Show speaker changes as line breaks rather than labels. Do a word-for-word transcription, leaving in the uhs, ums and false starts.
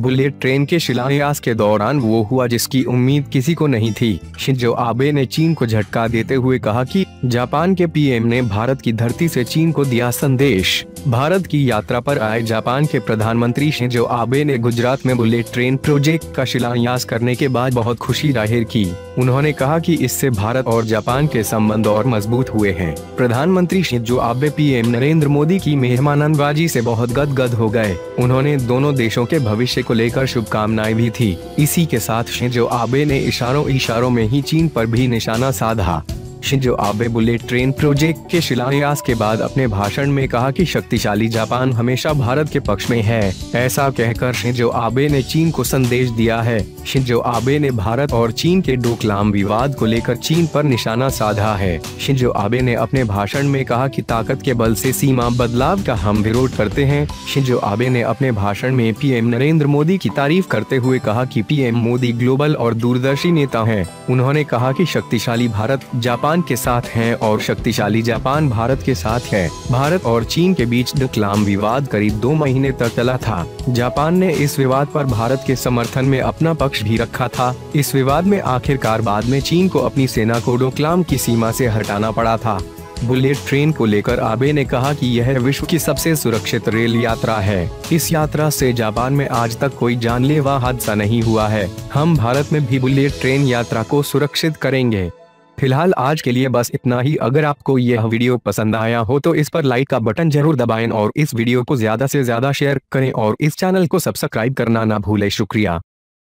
Bullet train के शिलान्यास के दौरान वो हुआ जिसकी उम्मीद किसी को नहीं थी। शिंजो आबे ने चीन को झटका देते हुए कहा कि जापान के पीएम ने भारत की धरती से चीन को दिया संदेश। भारत की यात्रा पर आए जापान के प्रधानमंत्री शिंजो आबे ने गुजरात में बुलेट ट्रेन प्रोजेक्ट का शिलान्यास करने के बाद बहुत खुशी जाहिर की। उन्होंने कहा कि इससे भारत और जापान के संबंध और मजबूत हुए हैं। प्रधानमंत्री Shinzo Abe PM Narendra Modi की मेहमाननवाजी से बहुत गदगद हो गए। उन्होंने दोनों देशों के भविष्य को लेकर शुभकामनाएं भी थी। इसी के साथ शिंजो आबे ने इशारों इशारों में ही चीन पर भी निशाना साधा। Shinzo Abe bullet train project के शिलान्यास के बाद अपने भाषण में कहा कि शक्तिशाली जापान हमेशा भारत के पक्ष में है। ऐसा कहकर शिंजो आबे ने चीन को संदेश दिया है। शिंजो आबे ने भारत और चीन के डोकलाम विवाद को लेकर चीन पर निशाना साधा है। शिंजो आबे ने अपने भाषण में कहा कि ताकत के बल से सीमा बदलाव का हम विरोध करते हैं। शिंजो आबे ने अपने भाषण में पीएम नरेंद्र मोदी की तारीफ करते हुए कहा कि पीएम मोदी ग्लोबल और दूरदर्शी नेता हैं। उन्होंने कहा कि शक्तिशाली भारत जापान के साथ है और शक्तिशाली जापान भारत के साथ है। भारत और चीन के बीच डोकलाम विवाद करीब दो महीने तक चला था। जापान ने इस विवाद पर भारत के समर्थन में अपना पक्ष भी रखा था। इस विवाद में आखिरकार बाद में चीन को अपनी सेना को डोकलाम की सीमा से हटाना पड़ा था। बुलेट ट्रेन को लेकर आबे ने कहा कि यह विश्व की सबसे सुरक्षित रेल यात्रा है। इस यात्रा से जापान में आज तक कोई जानलेवा हादसा नहीं हुआ है। हम भारत में भी बुलेट ट्रेन यात्रा को सुरक्षित करेंगे। फिलहाल आज के लिए बस इतना ही। अगर आपको यह वीडियो पसंद आया हो तो इस पर लाइक का बटन जरूर दबाएं और इस वीडियो को ज्यादा से ज्यादा शेयर करें और इस चैनल को सब्सक्राइब करना ना भूलें। शुक्रिया।